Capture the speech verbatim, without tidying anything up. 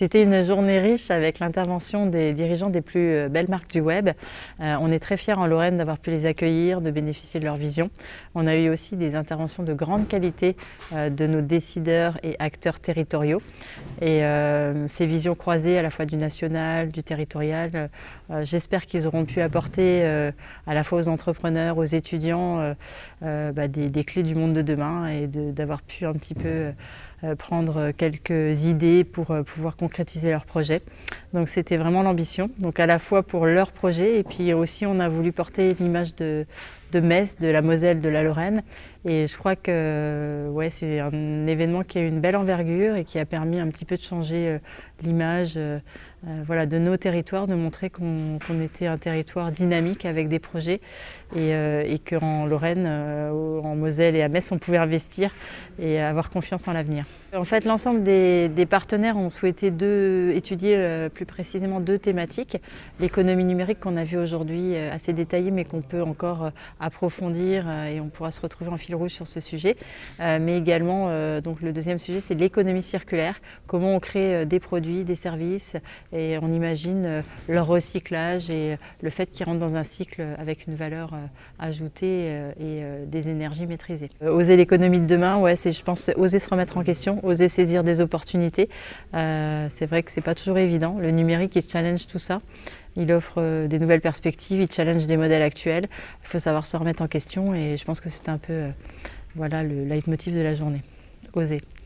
C'était une journée riche avec l'intervention des dirigeants des plus belles marques du web. Euh, on est très fiers en Lorraine d'avoir pu les accueillir, de bénéficier de leur vision. On a eu aussi des interventions de grande qualité euh, de nos décideurs et acteurs territoriaux. Et euh, ces visions croisées à la fois du national, du territorial, euh, j'espère qu'ils auront pu apporter euh, à la fois aux entrepreneurs, aux étudiants, euh, euh, bah, des, des clés du monde de demain et d'avoir pu un petit peu euh, prendre quelques idées pour euh, pouvoir concrétiser leurs projets. Donc c'était vraiment l'ambition, donc à la fois pour leur projet et puis aussi on a voulu porter l'image de, de Metz, de la Moselle, de la Lorraine. Et je crois que ouais, c'est un événement qui a eu une belle envergure et qui a permis un petit peu de changer euh, l'image euh, euh, voilà, de nos territoires, de montrer qu'on qu'on était un territoire dynamique avec des projets et, euh, et qu'en Lorraine, euh, en Moselle et à Metz, on pouvait investir et avoir confiance en l'avenir. En fait, l'ensemble des, des partenaires ont souhaité deux, étudier euh, plus précisément deux thématiques. L'économie numérique qu'on a vu aujourd'hui euh, assez détaillée mais qu'on peut encore euh, approfondir euh, et on pourra se retrouver en fil rouge sur ce sujet. Euh, mais également, euh, donc le deuxième sujet, c'est l'économie circulaire. Comment on crée euh, des produits, des services et on imagine euh, leur recyclage et le fait qu'ils rentrent dans un cycle avec une valeur euh, ajoutée euh, et euh, des énergies maîtrisées. Euh, oser l'économie de demain, ouais, c'est je pense oser se remettre en question, oser saisir des opportunités. Euh, c'est vrai que c'est pas toujours évident. Le numérique, il challenge tout ça. Il offre euh, des nouvelles perspectives, il challenge des modèles actuels. Il faut savoir se remettre en question et je pense que c'est un peu euh, voilà, le leitmotiv de la journée. Oser.